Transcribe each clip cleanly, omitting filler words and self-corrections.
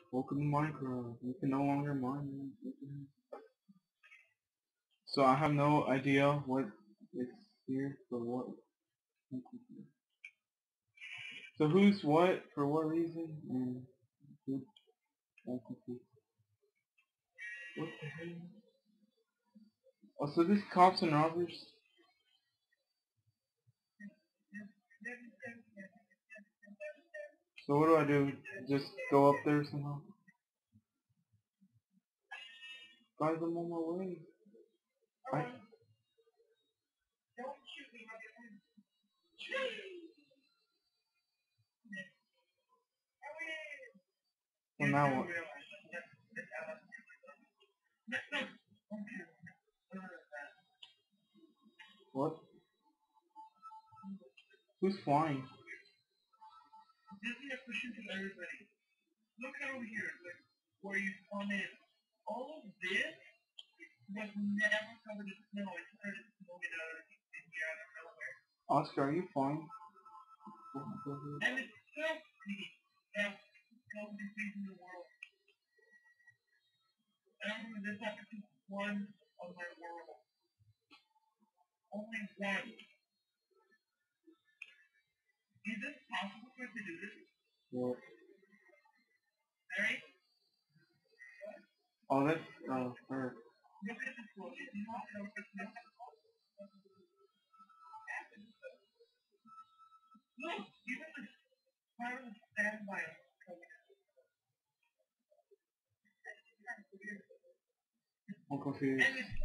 Welcome to Minecraft. You can no longer mine. So I have no idea what it's here for what. So who's what for what reason and who I'm confused. What the hell? Oh, so this cops and robbers. So what do I do? Just go up there somehow? Guys, I'm on my way. I, so now what? What? Who's flying? Oscar, are you flying? What? Oh, that's her. I'm confused.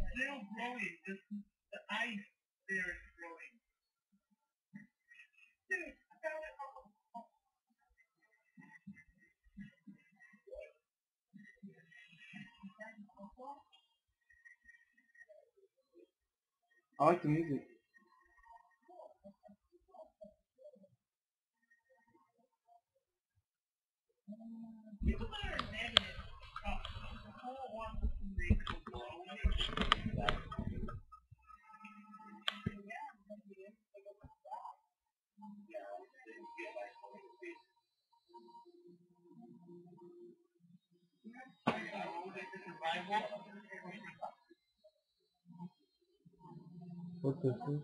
I like the music. What the fuck?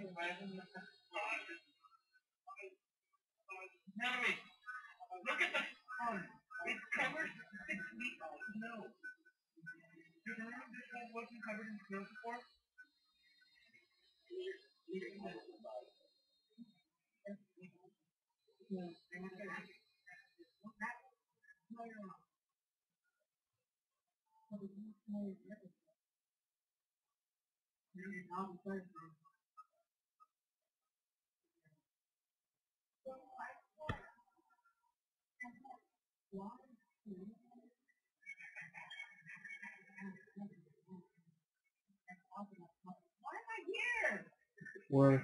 Where?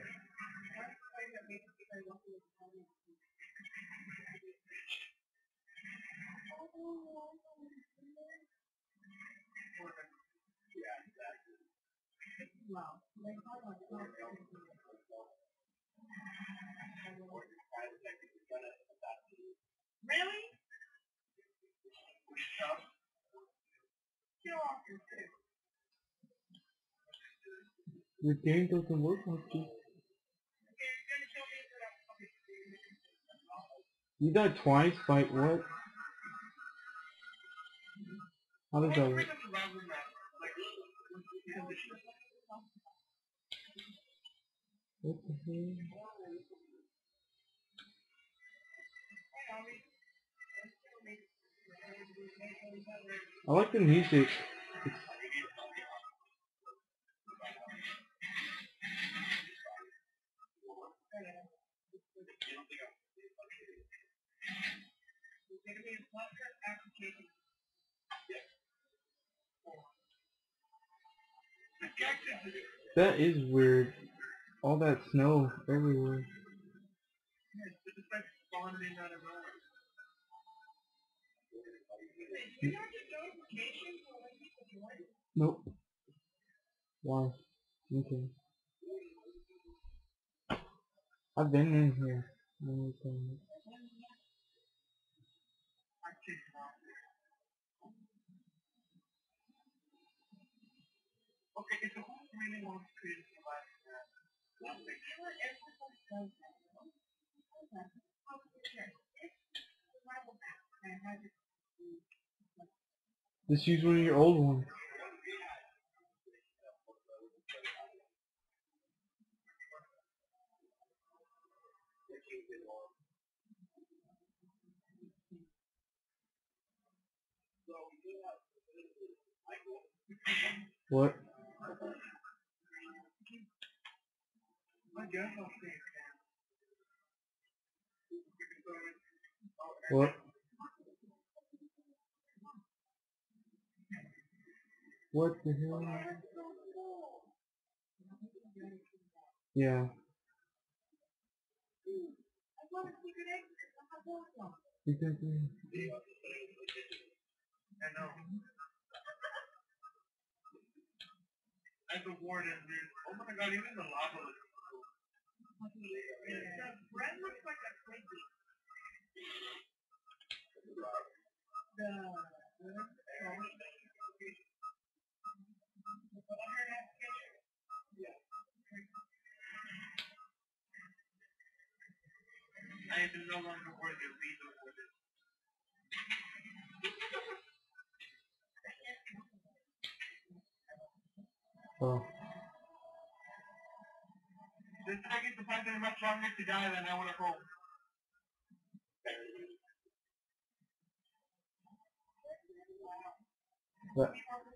The game doesn't work like this. You died twice by what? How does that work? What the hell? I like the music. That is weird. All that snow everywhere. Nope. Why? Okay. I've been in here many times. Okay, if the who really wants to create somebody just use one of your old ones. What? I guess I'll see. What? What the hell? Yeah. Exactly. I know. As a warden, dude. Oh my god, even the lava looks cool. The bread looks like a cookie. I am no longer worthy of being a warden. Oh. Just I get the fact that I'm much longer to die than I want to hope. What?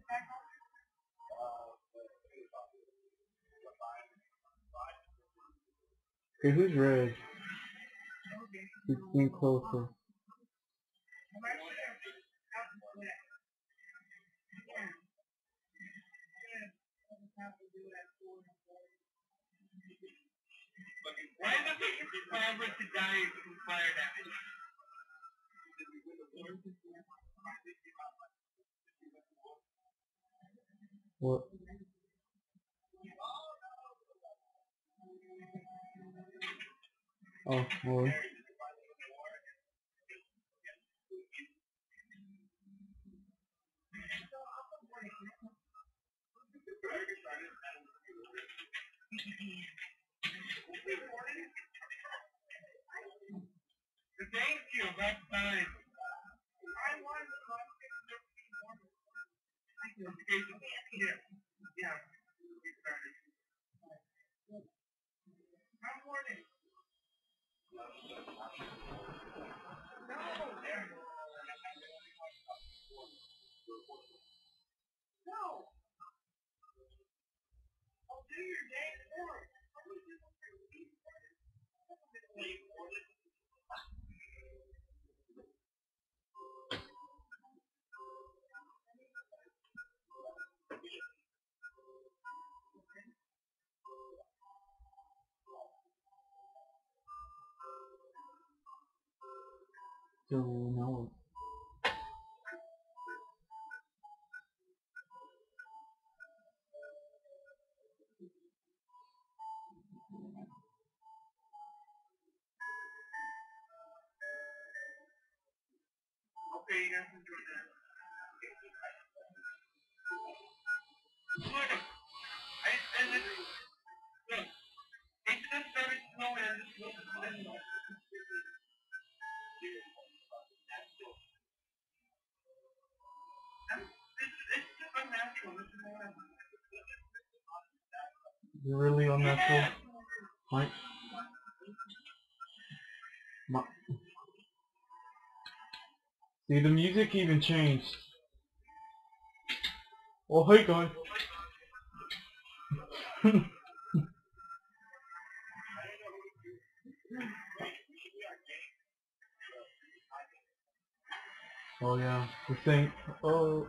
Okay, who's red? He's getting closer. Why does it take forever to die from fire damage? What? Oh, boy. Thank you, that's fine. I want to yeah. Yeah. I'm warning. No. I'll do your day for it. So now okay, you guys enjoy that. Look, and look, it just started snowing and this was it's just unnatural. This is what I'm You're really unnatural. Right? See, the music even changed. Oh, hey guys. Oh yeah, the thing. Oh.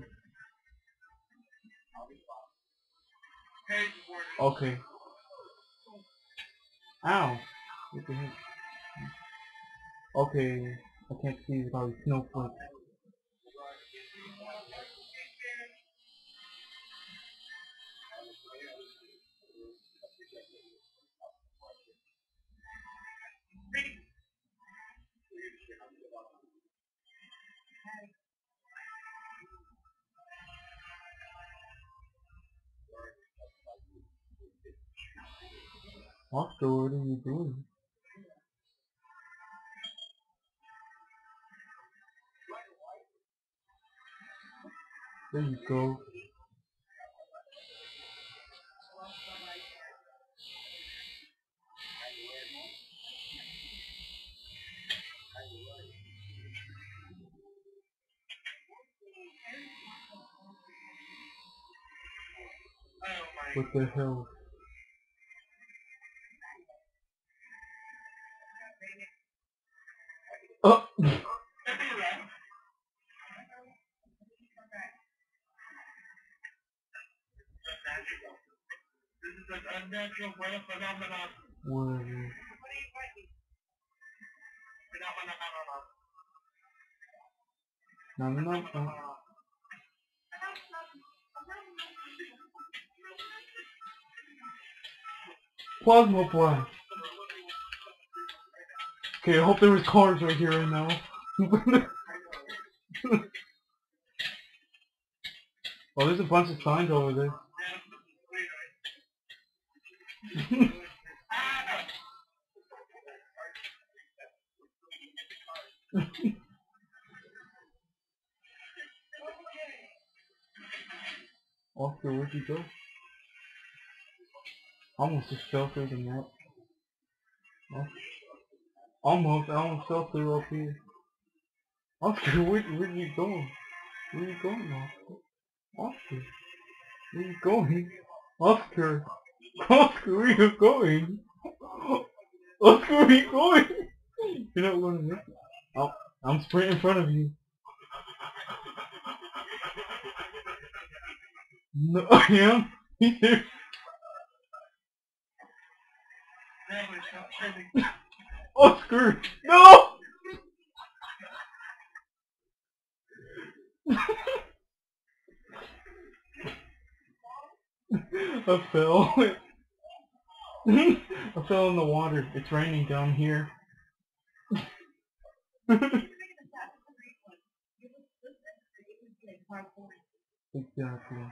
Okay. Ow. What the heck? Okay. I can't see without a snowflake. Oscar, what are you doing? There you go. What the hell? Oh! This is an unnatural weather phenomenon. Whatever. No, no. Plasma blast. Okay, I hope there was cars right here right now. Oh, there's a bunch of signs over there. Oscar, where'd you go? Almost just fell through the map. Oh, almost, I almost fell through up here. Oscar, where you going? Where you going, Oscar? Oscar, where you going? Oscar, Oscar, where you going? Oscar, where you going? You're not going to make it. Oh, I'm sprinting in front of you. No, I am. Here. Oscar, no! I fell. I fell in the water. It's raining down here. Exactly.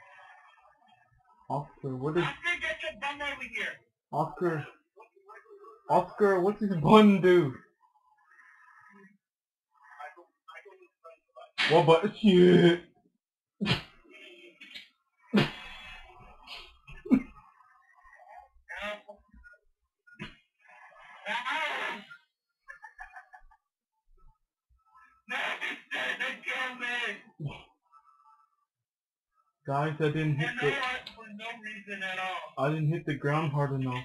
Oscar, what is... Oscar, get your bum over here. Oscar, Oscar, what's his bun do? What but shit? Guys, I didn't hit the... For no reason at all. I didn't hit the ground hard enough.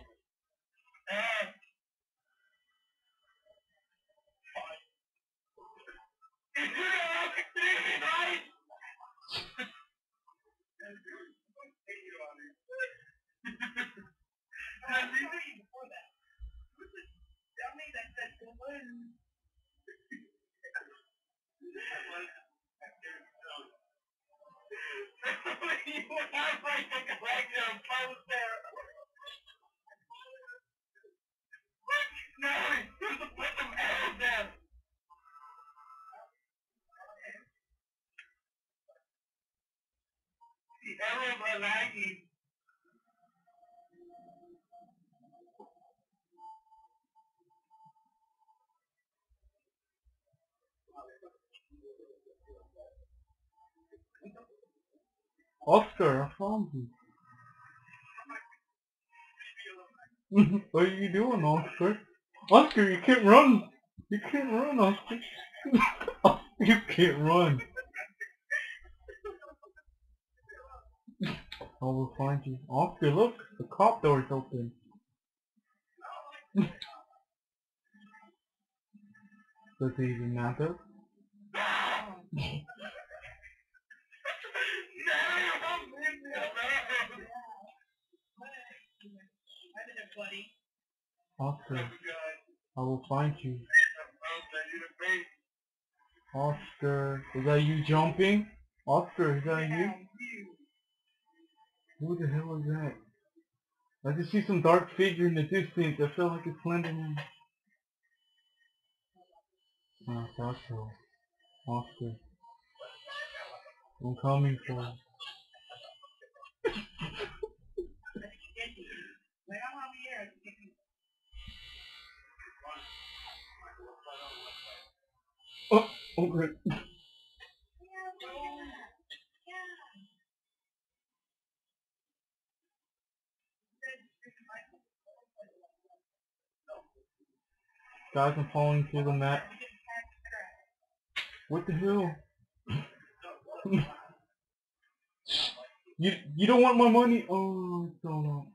The arrows are lagging. Oscar, I found you. What are you doing, Oscar? Oscar, you can't run! You can't run, Oscar! You can't run! I will find you. Oscar, look! The cop door is open. Does it even matter? Oscar, I will find you. Oscar, is that you jumping? Oscar, is that you? Who the hell is that? I just see some dark figure in the distance. I feel like it's Slenderman. Oh, I thought so. Oscar, I'm coming for you. Okay. Guys, I'm falling through the mat. What the hell? You don't want my money? Oh, hold on.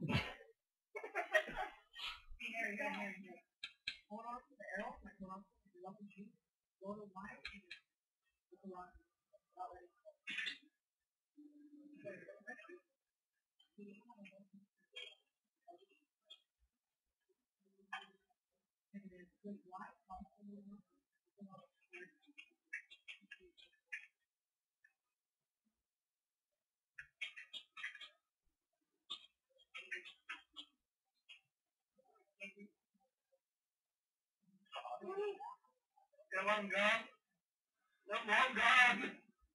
Come on, God. Come on, God.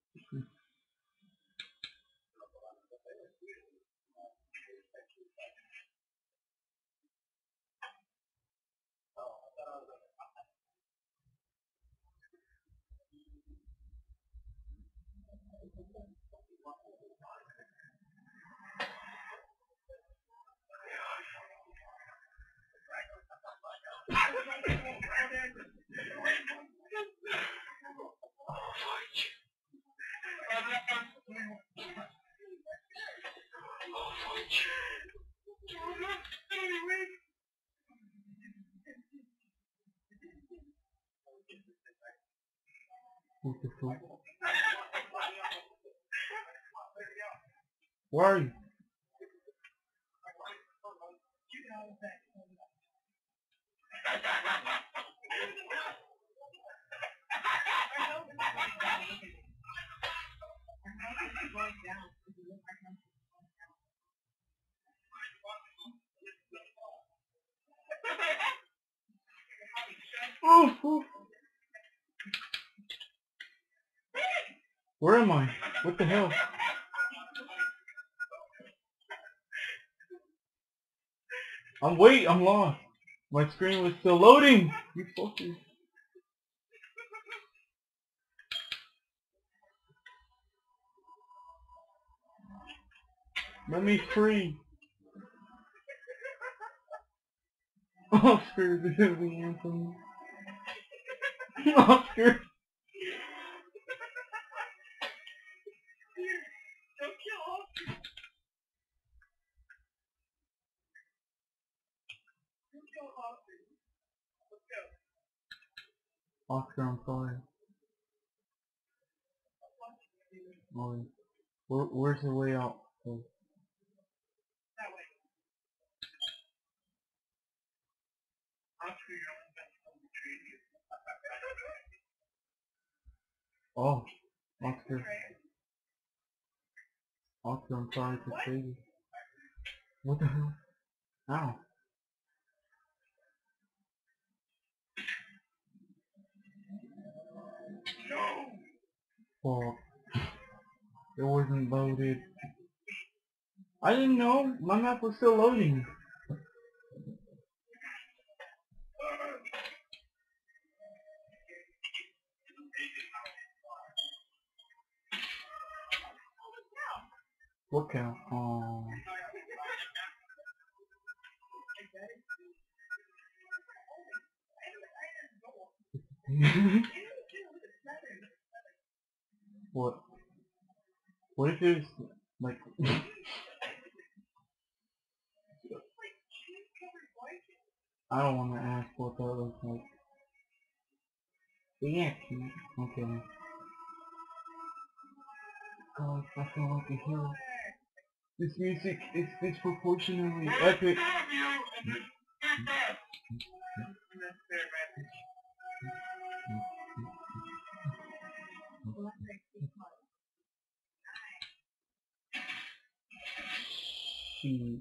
What the fuck? Where are you? Oh, oh. Where am I? What the hell? I'm lost. My screen was still loading. You fuckers. Let me free. Oscar, this is the anthem. Oscar. Oscar, I'm sorry. Oh, where's the way out? Oh. Oh, Oscar. Oscar, I'm sorry to say this. What the hell? Ow. Fuck. It wasn't loaded. I didn't know. My map was still loading. What count? Oh. What? What if it was like? I don't want to ask what that looks like. But yeah, okay. God, I feel like a hero. This music is disproportionately epic. Shoot.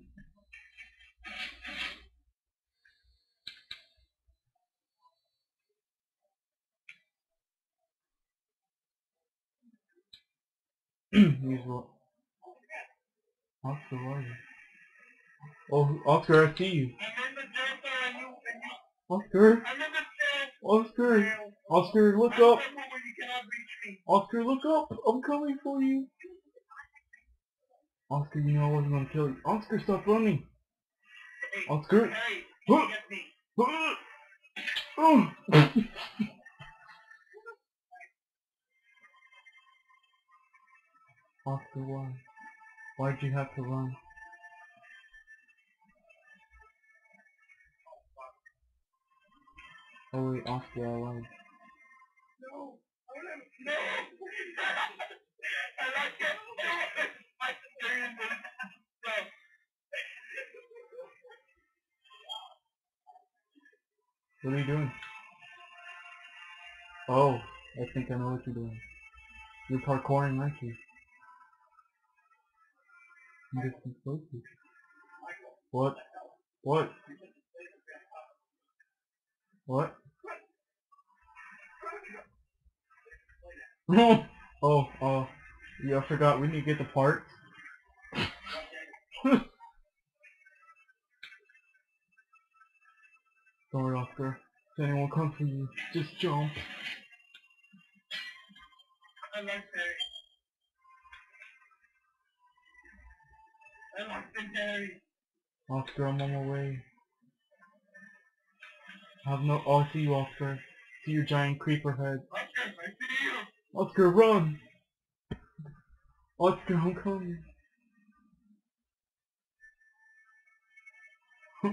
Here's what. Oscar, where are you? Oh, Oscar, I see you. Oscar! Oscar! Oscar, look up! cannot reach me. Oscar, look up! I'm coming for you! Oscar, you know I wasn't gonna kill you. Oscar, stop running! Hey, Oscar! Harry, Huh. get me. Oscar, why? Why'd you have to run? Oh wait, Oscar, I lied. No. No. I like it. I experienced it. No. What are you doing? Oh, I think I know what you're doing. You're parkouring, aren't you? You get some closer. What? What? What? Oh, yeah, I forgot, we need to get the parts. Sorry, Oscar. If anyone comes for you, just jump. I like Harry. I like the Harry. Oscar, I'm on my way. Oh, I see you, Oscar. See your giant creeper head. Oscar, I see you. Oscar, run! Oscar, I'm coming. Hi,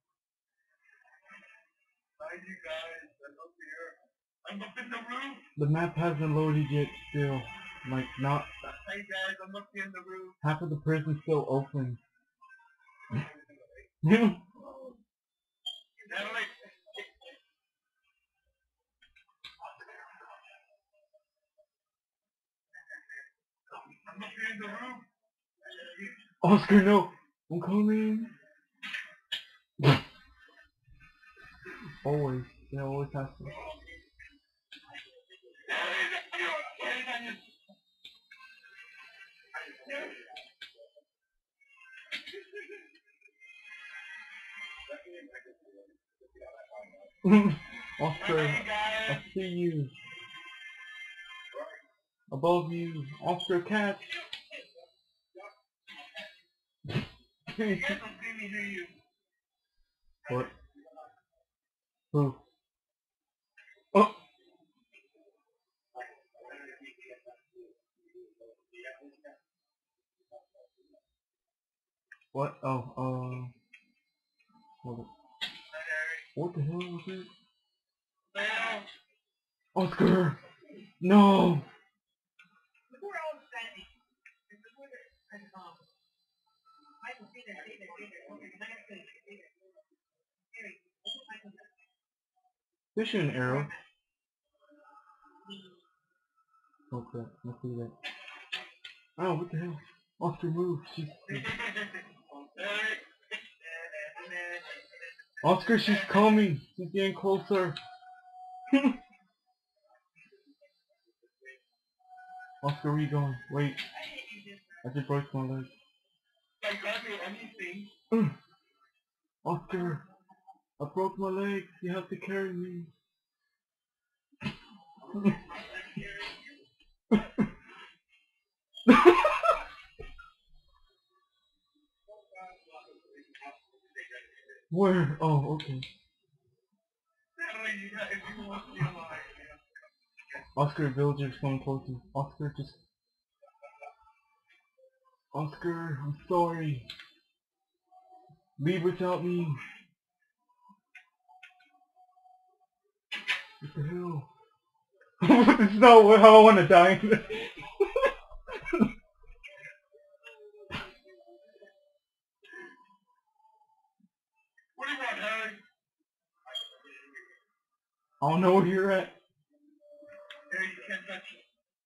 you guys. I'm up here. I'm up in the roof. The map hasn't loaded yet still. Like, not... Hey guys, I'm up here in the roof. Half of the prison's still open. Natalie. I'm up here in the roof. Oscar, no! I'm coming! Always. It always has to. Oscar, I see you. Above you. Oscar, catch! You guys don't see me, do you? What? Who? Oh! What? Oh, hold it. What the hell was it? Bell. Oscar! No! Fish an arrow. Oh crap, I see that. Oh, what the hell? Oscar, move. Oscar, she's coming. She's getting closer. Oscar, where you going? Wait. I just broke my leg. I got me anything. Oscar, I broke my leg. You have to carry me. Where? Oh, okay. Oscar, villager's coming closer. Oscar, just... Oscar, I'm sorry. Leave without me. What the hell? This is not how I want to die. What do you want, Harry? I don't know where you're at. Harry, you can't touch me.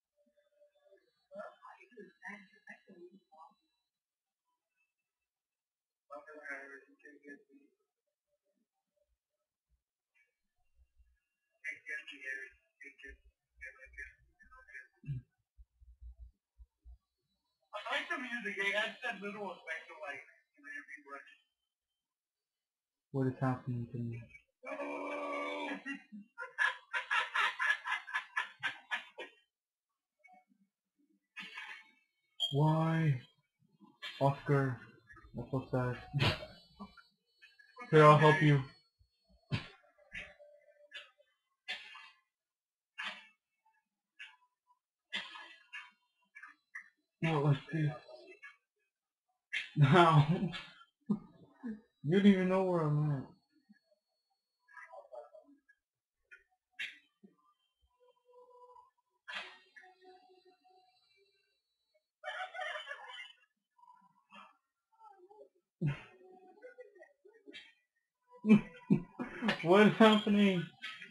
I like the music. It adds that little effect of like you're being rushed. What is happening to me? Why? Oscar. That's so sad. Here, I'll help you. Not like this. Now. You don't even know where I'm at. What's happening?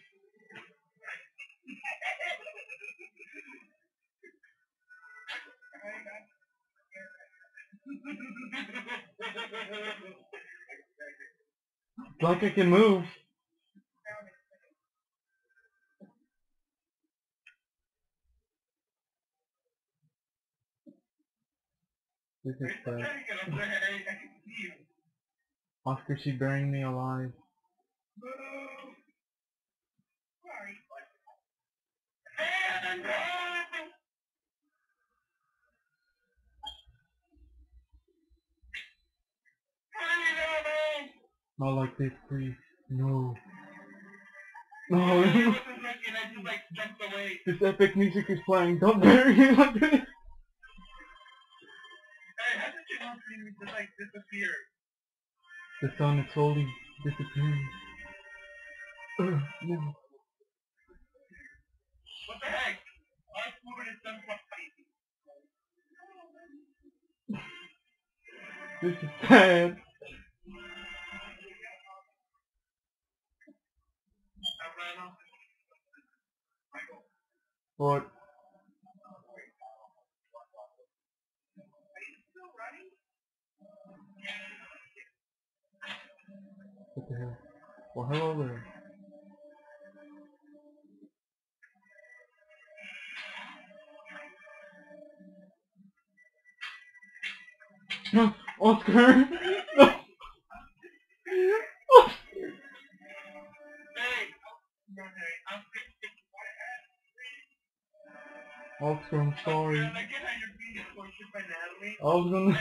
Like I can move. This is sad. Oscar, she burying me alive. Not like this, please. No. No. This epic music is playing. Don't bury me like this. The sun is slowly disappearing. No. What the heck? Our movement is done for This is sad. What? What the hell? Well, hello there. No, Oscar! No! Oscar, I'm sorry. I was gonna...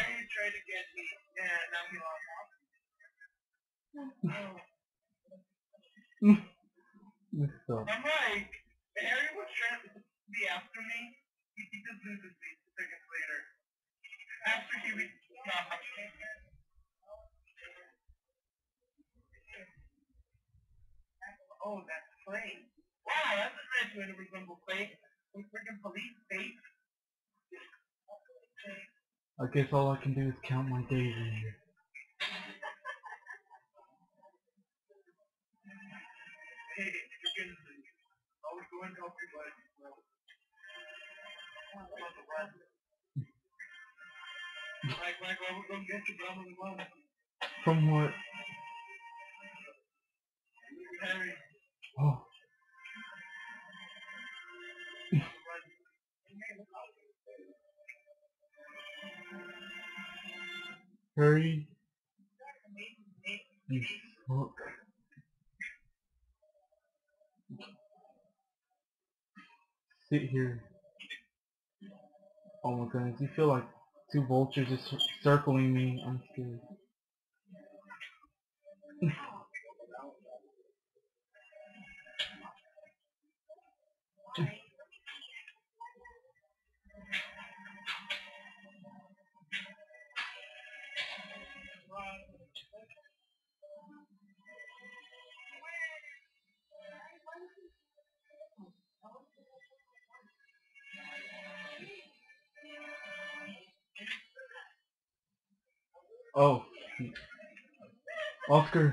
Messed up. I'm like, Harry was trying to be after me. He just loses me 2 seconds later. After he was oh, that's Clay. Wow, that's a nice way to resemble Clay. Some freaking police state. I guess all I can do is count my days in here. Hey, freaking, always going to help everybody. Like, I was going to get you, but I'm on the ground. From what? Harry. Oh. Harry. You suck. Sit here. Oh my goodness, you feel like 2 vultures just circling me. I'm scared. Oh. Oscar.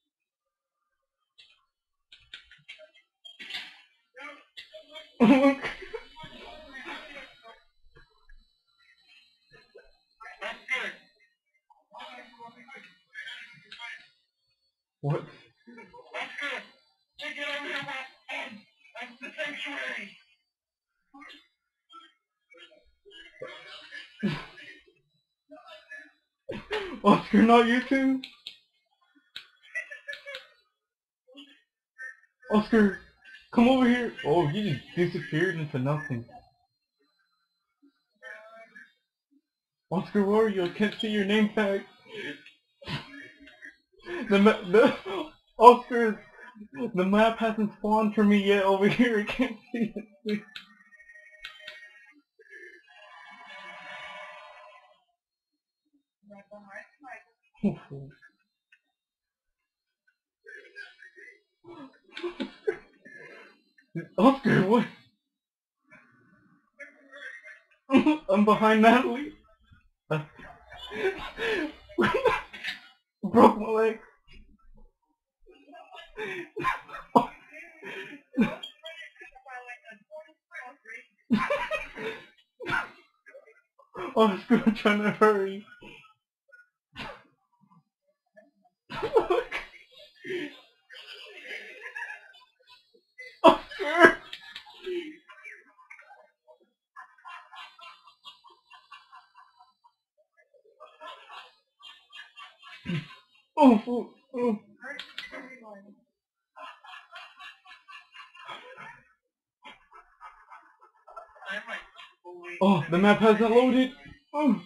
What? Oscar, take it over here, that's the sanctuary. Oscar, not you too? Oscar, come over here. Oh, you just disappeared into nothing. Oscar, where are you? I can't see your name tag. Oscar, the map hasn't spawned for me yet over here. I can't see it. Oscar, what? I'm behind Natalie. Broke my leg. Oscar, I'm trying to hurry. Oscar! Oh. Oh, the map hasn't loaded. Oh.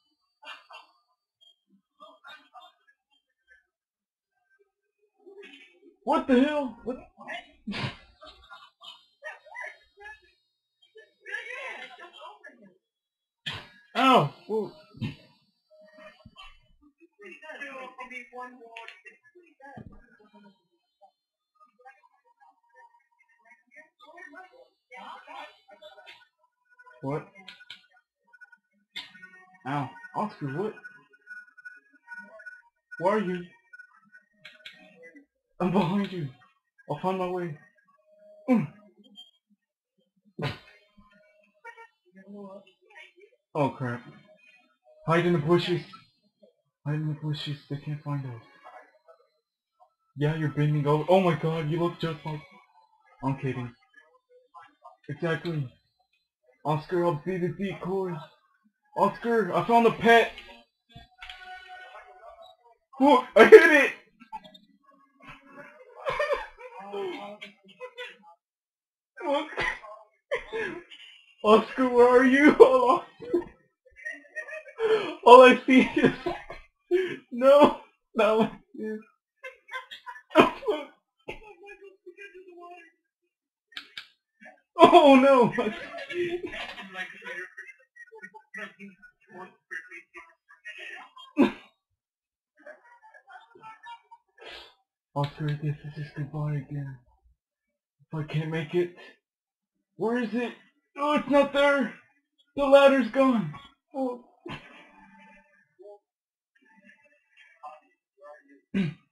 What the hell? What? Ow! Whoa. What? Ow. Oscar, what? Where are you? I'm behind you. I'll find my way. Oh crap. Hide in the bushes. Hide in the bushes. They can't find us. Yeah, you're bending over. Oh my god, you look just like... I'm kidding. Exactly. Oscar, I'll be the decoy. Oscar, I found a pet. Look, I hit it. Look. Oscar, where are you? All I see is... No. Not like this. Oh no. Oscar, I guess this is goodbye again. If I can't make it... Where is it? Oh, it's not there. The ladder's gone. Oh.